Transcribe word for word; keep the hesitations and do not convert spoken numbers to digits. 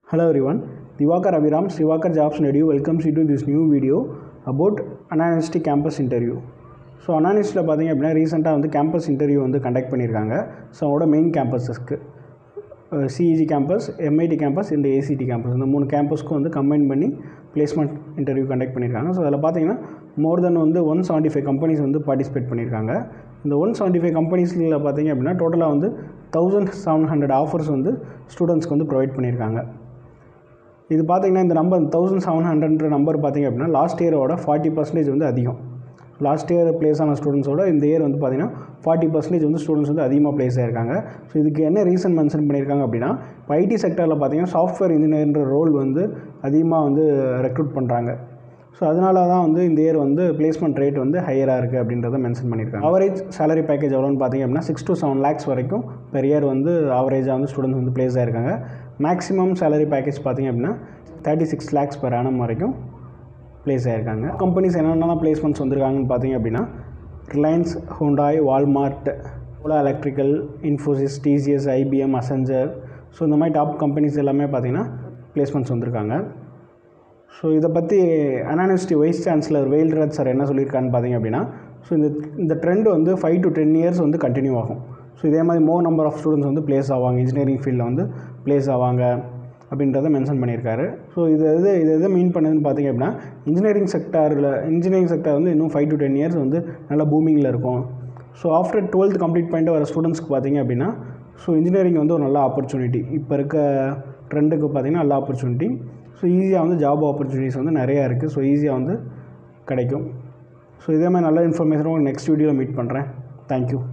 Hello everyone, Divakar Aviram, Srivakar Jobs and Edu welcomes you to this new video about Ananesti campus interview. So Ananestiல பாத்தீங்க அப்படினா ரீசன்ட்டா வந்து campus interview வந்து conduct பண்ணிருக்காங்க. So அவங்களோட main கேம்பஸஸ்க்கு C E G campus, M I T campus and A C T campus இந்த மூணு கேம்பஸ்க்கு வந்து கம்பைன் பண்ணி பிளேஸ்மெண்ட் இன்டர்வியூ கண்டக்ட் பண்ணிருக்காங்க. ஸோ அதில் பார்த்தீங்கன்னா மோர் தென் வந்து ஒன் செவன்ட்டி ஃபைவ் கம்பெனிஸ் வந்து பார்ட்டிசிபேட் பண்ணியிருக்காங்க. இந்த ஒன் செவன்ட்டி ஃபைவ் கம்பெனிஸில் பார்த்தீங்க அப்படின்னா டோட்டலாக வந்து தௌசண்ட் செவன் ஹண்ட்ரட் ஆஃபர்ஸ் வந்து ஸ்டூடெண்ட்ஸ்க்கு வந்து ப்ரொவைட் பண்ணியிருக்காங்க. இது பார்த்தீங்கன்னா இந்த நம்பர் தௌசண்ட் செவன் ஹண்ட்ரட்ன்ற நம்பர் பார்த்தீங்க அப்படின்னா லாஸ்ட் இயரோட ஃபார்ட்டி பர்சன்டேஜ் வந்து அதிகம். லாஸ்ட் இயர் பிளேஸ் ஆன ஸ்டூடெண்ட்ஸோட இந்த இயர் வந்து பார்த்தீங்கன்னா ஃபார்ட்டி பர்சன்டேஜ் வந்து ஸ்டூடெண்ட்ஸ் வந்து அதிகமாக பிளேஸ் ஆயிருக்காங்க. ஸோ இதுக்கு என்ன ரீசன் மென்ஷன் பண்ணியிருக்காங்க அப்படின்னா இப்போ ஐடி செக்டரில் பார்த்தீங்கன்னா சாஃப்ட்வேர் இன்ஜினியர்ன்ற ரோல் வந்து அதிகமாக வந்து ரெக்ரூட் பண்ணுறாங்க. ஸோ அதனால தான் வந்து இந்த இயர் வந்து பிளேஸ்மெண்ட் ரேட் வந்து ஹையராக இருக்குது அப்படின்றத மென்ஷன் பண்ணியிருக்காங்க. ஆவரேஜ் சேலரி பேக்கேஜ் எவ்வளோன்னு பார்த்தீங்க அப்படின்னா சிக்ஸ் டு செவன் லேக்ஸ் வரைக்கும் பெர் இயர் வந்து ஆவரேஜாக வந்து ஸ்டூடெண்ட்ஸ் வந்து பிளேஸ் ஆயிருக்காங்க. மேக்ஸிமம் சேலரி பேக்கேஜ் பார்த்தீங்க அப்படின்னா thirty six lakhs per annum வரைக்கும் பிளேஸ் ஆகிருக்காங்க. கம்பெனிஸ் என்னென்ன பிளேஸ்மெண்ட்ஸ் வந்திருக்காங்கன்னு பார்த்தீங்க அப்படின்னா Reliance, Hyundai, Walmart, Ola electrical, Infosys, T C S, I B M, Accenture, so இந்த மாதிரி டாப் கம்பெனிஸ் எல்லாமே பார்த்தீங்கன்னா பிளேஸ்மெண்ட்ஸ் வந்திருக்காங்க. ஸோ இதை பற்றி அனானிஸ்டி வைஸ் சான்சலர் வெயில்ராஜ் சார் என்ன சொல்லியிருக்கான்னு பார்த்தீங்க அப்படின்னா ஸோ இந்த இந்த ட்ரெண்ட் வந்து ஃபைவ் டு டென் இயர்ஸ் வந்து கண்டினியூ ஆகும். ஸோ இதே மாதிரி மோர் நம்பர் ஆஃப் ஸ்டூடெண்ட்ஸ் வந்து பிளேஸ் ஆவாங்க, இன்ஜினியரிங் ஃபீல்டில் வந்து பிளேஸ் ஆவாங்க அப்படின்றத மென்ஷன் பண்ணியிருக்காரு. ஸோ இது எது இது எது மீன் பண்ணுதுன்னு பார்த்தீங்க அப்படின்னா இன்ஜினியரிங் செக்டாரில் இன்ஜினியரிங் செக்டார் வந்து இன்னும் ஃபைவ் டு டென் இயர்ஸ் வந்து நல்லா பூமிங்கில் இருக்கும். ஸோ ஆஃப்டர் டுவெல்த் கம்ப்ளீட் பண்ணிட்டு வர ஸ்டூடெண்ட்ஸ்க்கு பார்த்தீங்க அப்படின்னா ஸோ இன்ஜினியரிங் வந்து ஒரு நல்ல ஆப்பர்ச்சுனிட்டி. இப்போ இருக்க ட்ரெண்டுக்கு பார்த்தீங்கன்னா நல்ல ஆப்பர்ச்சுனிட்டி. ஸோ ஈஸியாக வந்து ஜாப் ஆப்பர்ச்சுனிட்டிஸ் வந்து நிறையா இருக்குது. ஸோ ஈஸியாக வந்து கிடைக்கும். ஸோ இதே மாதிரி நல்ல இன்ஃபர்மேஷன் நெக்ஸ்ட் வீடியோவில் மீட் பண்ணுறேன். தேங்க்யூ.